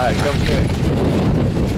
Alright, come quick.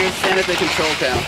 stand at the control tower.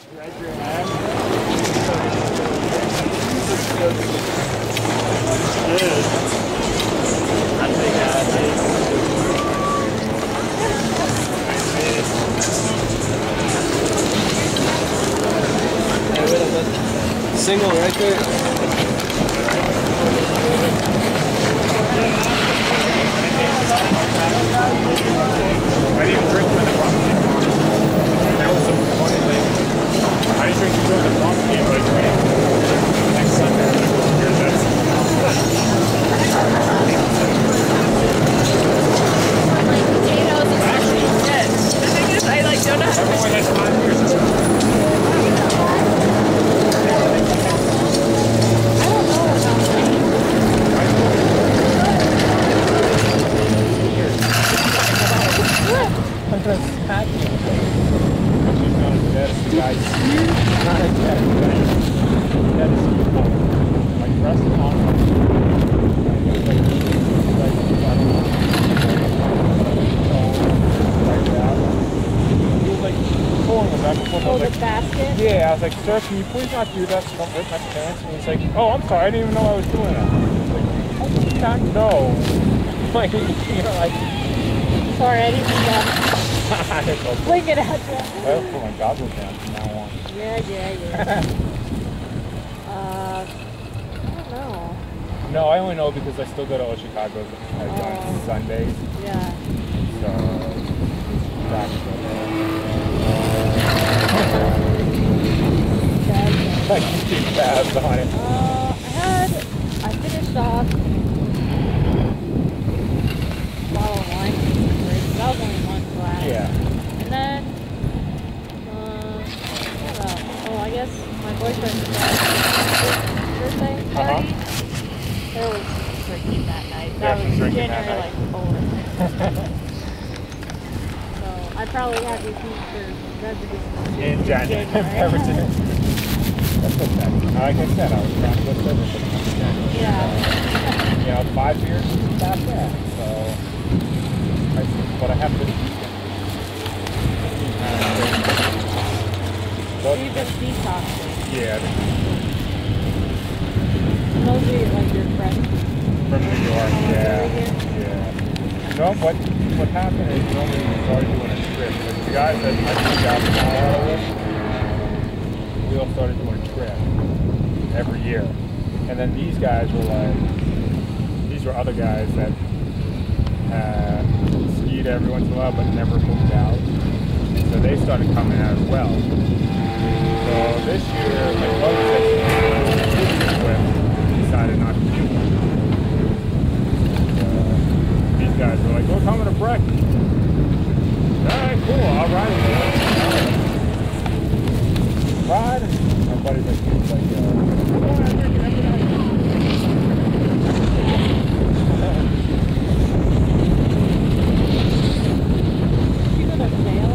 Spread your hand. Good. I think single right there. I didn't drink when the bump came on. That was some funny thing. I didn't drink when the bump came, but I drank next Sunday. Potatoes is actually good. The thing is, I like don't know how to everyone has 5 years. Yeah, I was like, sir, can you please not do that so don't rip my pants? And he's like, oh, I'm sorry, I didn't even know I was doing that. I was like, how did you not know? Like, you know, like... Sorry, I didn't mean that. Fling it at you. I'll put my goggles down from now on. Yeah. I don't know. No, I only know because I still go to Old Chicago on Sundays. Yeah. So, that's good. Like you keep tabs on it. I finished off bottle of wine. That was only one glass. Yeah. And then, I guess my boyfriend's birthday party. There was drinking that night. That was January like 4th. So I probably had repeat for beverages in January. That's okay. Like I said, I was trying to go sober for the month of January. Yeah. You know, 5 years is not bad. So, but I have to. So you've been detoxing. Yeah. Mostly like your friends from New York. Yeah. No, what happened is normally we started doing a trip. The guys that I took out from Colorado with, we all started doing a trip every year. And then these guys were like, these were other guys that skied every once in a while but never moved out. And so they started coming out as well. So this year, my brother that decided not to do it. These guys were like, we're coming to Breckenridge. Alright, cool, I'll ride with you. Ride, and my buddy's like, we're going to drink every night. You go to Vail?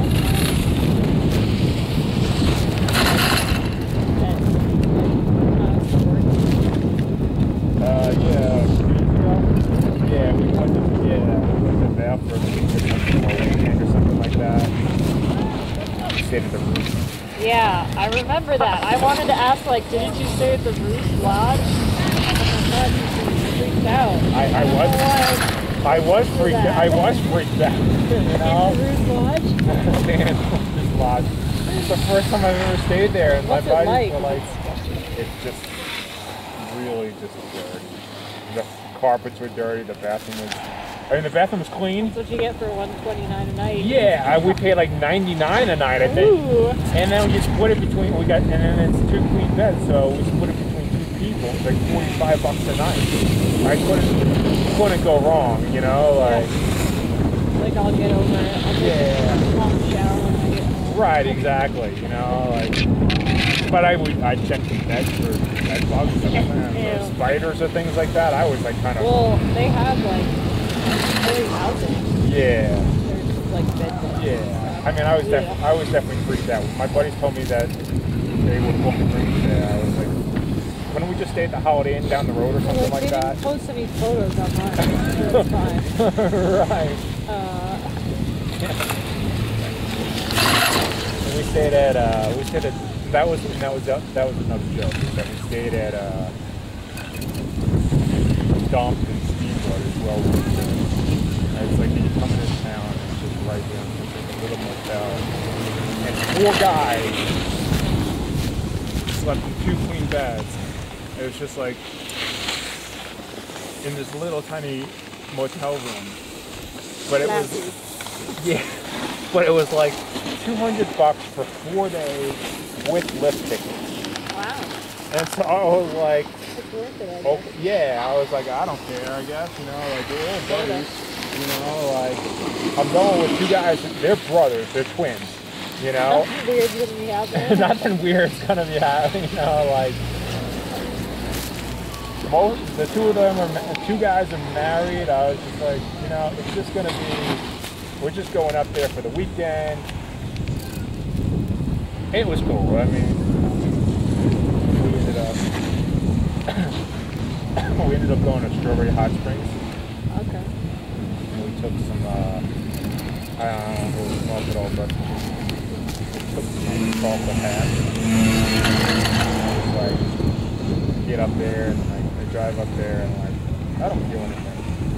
Yeah, we went to Vail for a weekend or something like that. We stayed at the Roost. Yeah, I remember that. I wanted to ask, like, didn't you stay at the Roost Lodge? Oh my God, you freaked out. I was freaked out. You know? In the Roost Lodge? Staying at the Roost Lodge. It's the first time I've ever stayed there, and what's my buddies were like, it's just really just dirty. The carpets were dirty. The bathroom was. I mean, the bathroom was clean. That's what you get for $129 a night. Yeah, we paid like $99 a night, I think. Ooh. And then we split it between. And then it's 2 queen beds, so we split it between 2 people. It's like $45 a night. I couldn't go wrong, you know, like. Like I'll get over it. I'll take a long shower when I get home. Right, exactly. You know, like. But I checked the beds for bed bugs and spiders or things like that. I was like kind of. Well, they have like 30 houses. Yeah. There's like bed bugs. Yeah. I mean, I was definitely freaked out. My buddies told me that they would book a drink there. I was like, why don't we just stay at the Holiday Inn down the road or something like that? They didn't post any photos online. So it's fine. Right. And we stayed at that was another joke. That we stayed at Dump and Steamboat as well. And it's like you come into town and it's just right there. It's like a little motel. And 4 guys slept in 2 queen beds. It was just like in this little tiny motel room. But it was, yeah, but it was like $200 for 4 days with lift tickets. Wow. And so I was like, it's worth it, I guess. okay, yeah, I was like, I don't care, I guess, you know, like, we're all buddies, you know, like, I'm going with 2 guys, they're brothers, they're twins, you know. Nothing weird's gonna be happening. Nothing weird's gonna be happening, you know, like, the 2 of them are, 2 guys are married. I was just like, you know, it's just gonna be, we're just going up there for the weekend. It was cool. I mean, we ended up going to Strawberry Hot Springs. Okay. And we took some, I don't know what it was called at all, but we took some chocolate hats. Like, get up there and like, I drive up there and like, I don't feel anything.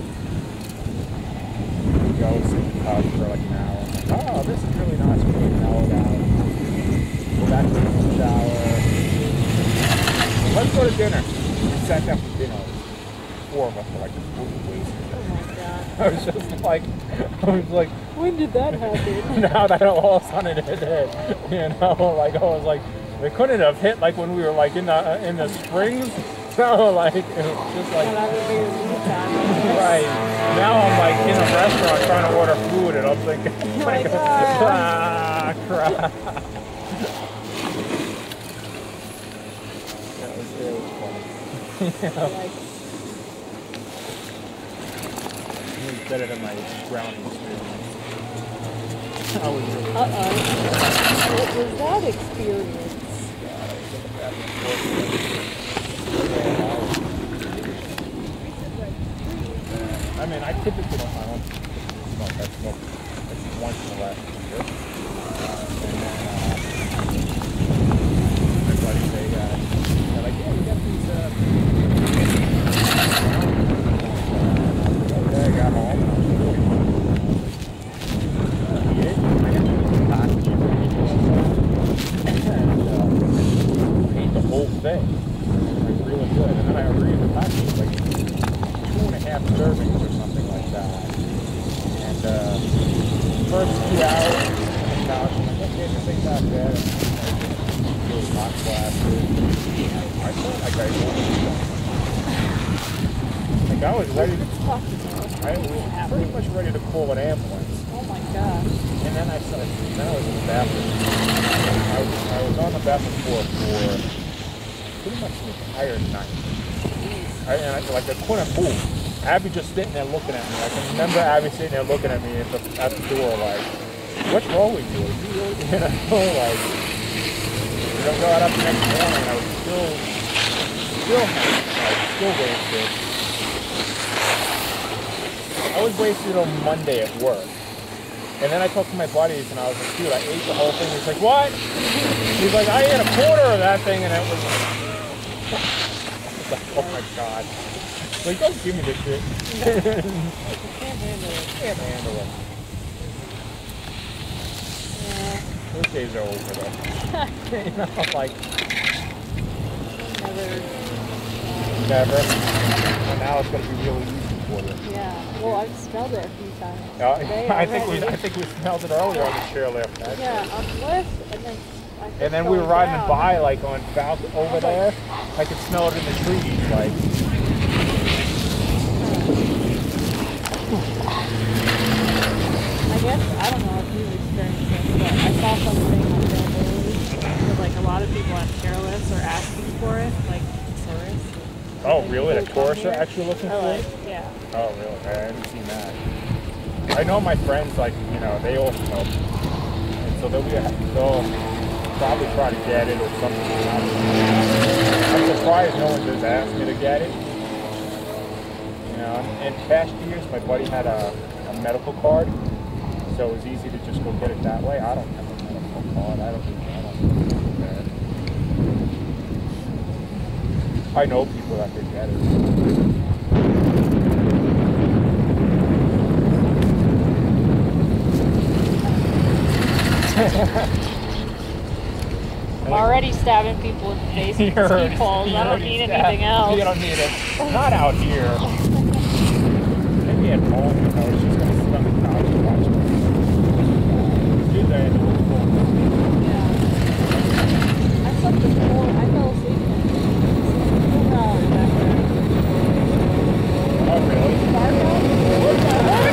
We go sit in the couch for like an hour. I'm like, oh, this is really nice. We take an hour down. Go back to the shower. Let's go to dinner. We sat down for dinner. 4 of us were like completely wasted. Oh my god. I was just like, when did that happen? now that all of a sudden it hit, you know, like I was like, they couldn't have hit like when we were like in the springs. So like it was just like right. Now I'm like in a restaurant trying to order food and I'm thinking, oh my god. Crap. It was funny. It was better than my brownie experience. I was really what was that experience? I mean, I typically don't smoke. I smoke once in a while. And then my buddies, they're like, yeah, you got these. Okay, I got home. The whole thing, like really good, and then I read the package like 2.5 servings or something like that. And first 2 hours on the couch, I'm like, okay, this ain't that bad. Those hot glasses. I felt like I wanted I was ready. I was pretty much ready to call an ambulance. Oh my gosh. And then I was in the bathroom. I was on the bathroom floor for pretty much the entire night. I couldn't move. Abby just sitting there looking at me. I can remember Abby sitting there looking at me at the door like, what's wrong with you? You know, like, I got up the next morning and I was still wasted. I was wasted on Monday at work. And then I talked to my buddies and I was like, dude, I ate the whole thing. He's like, what? He's like, I ate a quarter of that thing and it was like, oh my god. Like, don't give me this shit. You can't handle it. Can't handle it. Yeah. Those days are over though. You know, like. Never. And now it's going to be really easy for you. Yeah. Well, I've smelled it a few times. I think we smelled it earlier on the chairlift. Actually. Yeah, on the lift, and then we were riding down. by like on Falcon over there. I could smell it in the trees, like. I guess I don't know if you've experienced this, but I saw something on Breckenridge where like a lot of people on chairlifts are asking for it, like tourists. Oh, really? The tourists are actually looking for it? Yeah. Oh, really? I haven't seen that. I know my friends, like, you know, they all smoke. And so they'll probably try to get it or something. I'm surprised no one just asked me to get it. You know, in past years, my buddy had a medical card. So it was easy to just go get it that way. I don't have a medical card. I don't do that. I know people that could get it. I'm already stabbing people in the face with ski poles. I don't need anything else. You don't need it. Not out here. Maybe at home, you know, she's going to sit on the couch and watch it. She's there in the pool. Yeah. I slept in the pool. I fell asleep in the pool back there. Oh, really? Fargo? What the heck?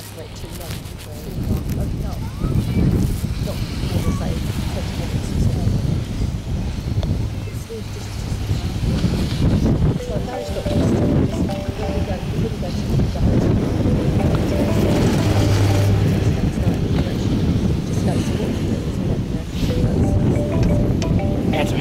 wait too long. Not as I say 20 minutes or so. It's just like Mary's got this. You wouldn't go to the hotel. Just go to Answer me.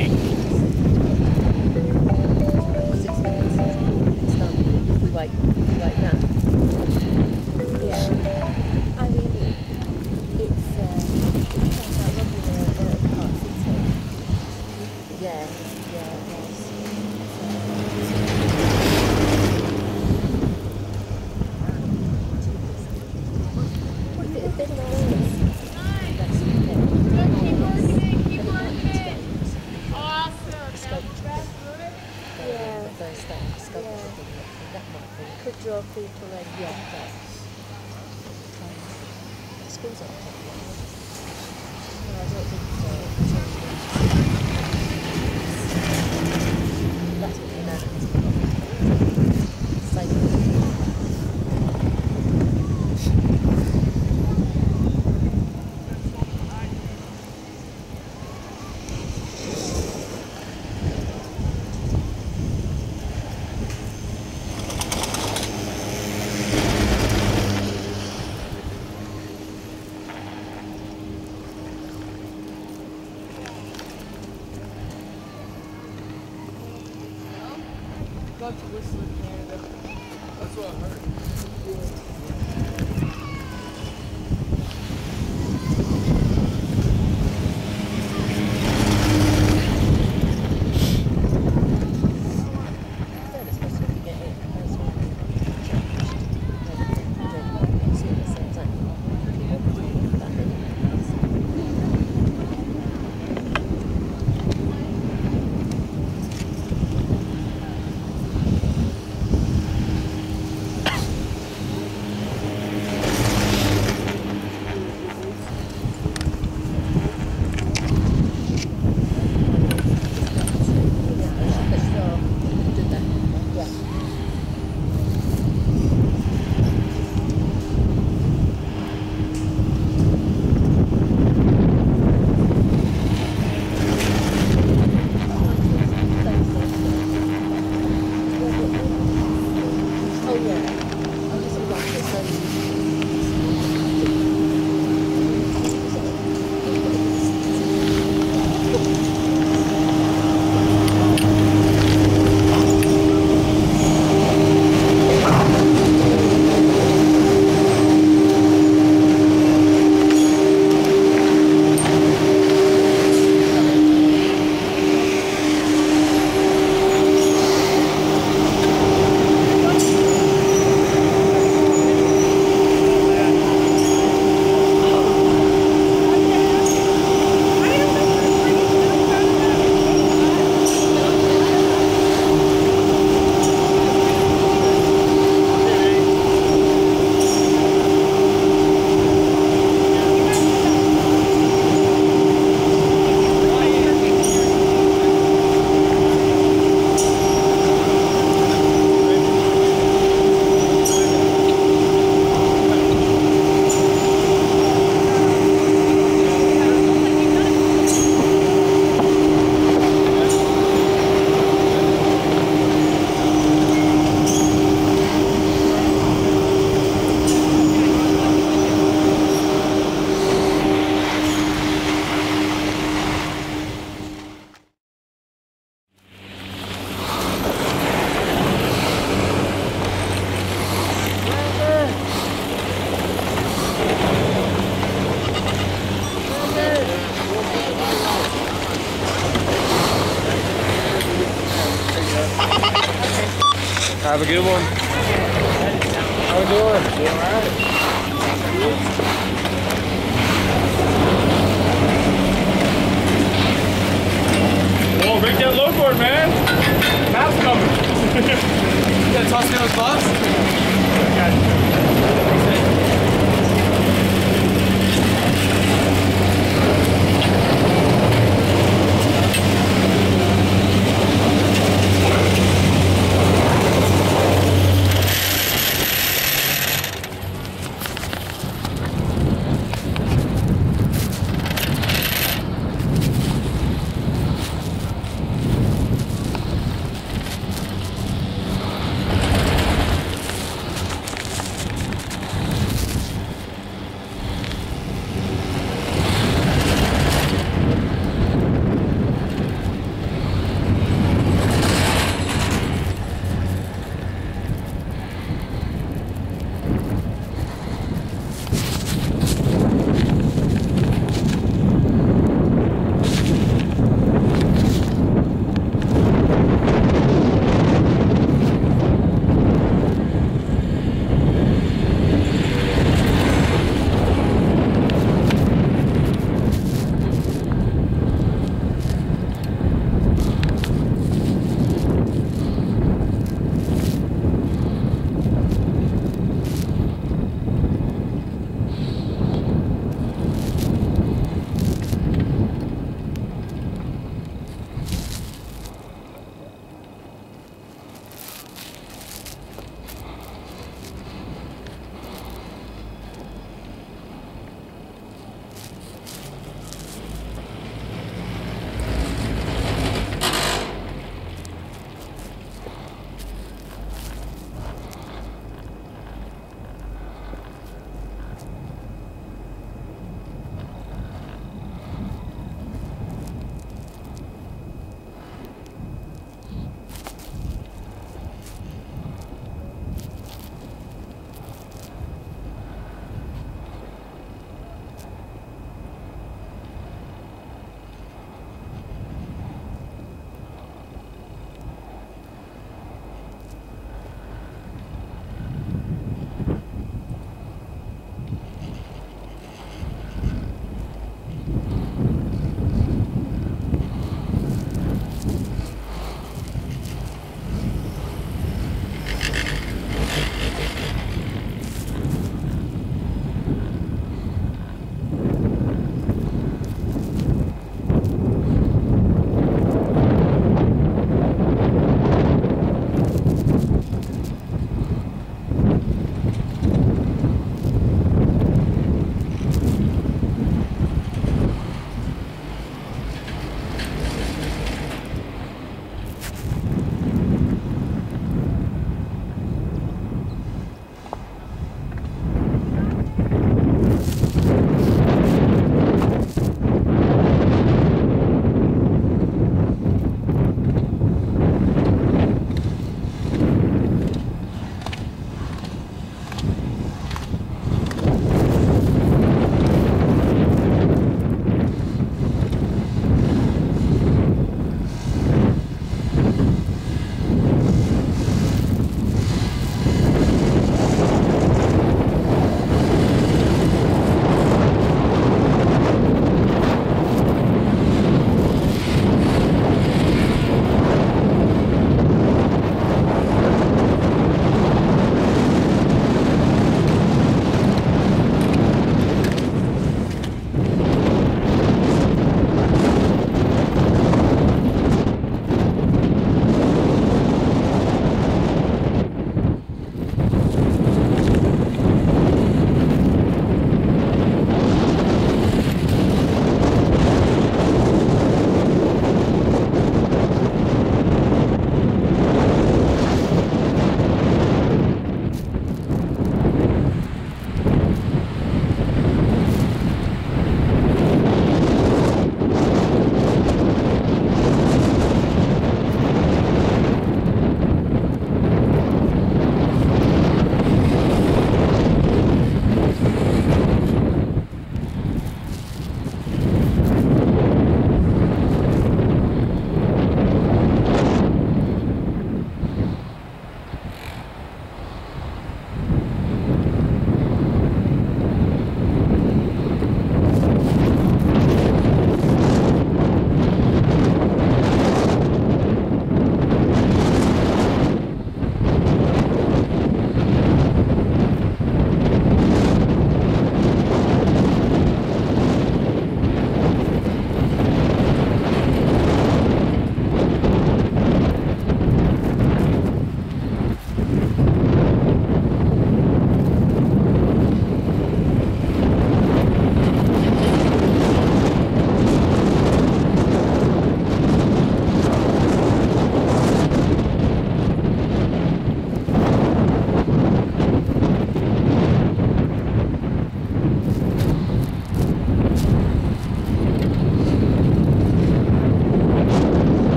6 minutes. It's done. We wait now. Yeah. I mean, it's depends how long you're at Park City. Yeah, it was. If it had been ours, that's okay. Yeah. First day, discovered that might be. Could draw people in. Yeah, but schools aren't taking it. No, I don't think so. That's what the Americans do. Same Go to Whistling there. That's what I heard. Have a good one. How we doing? You alright? Whoa, rig that load board, man. Map's coming. You gotta toss me those bucks?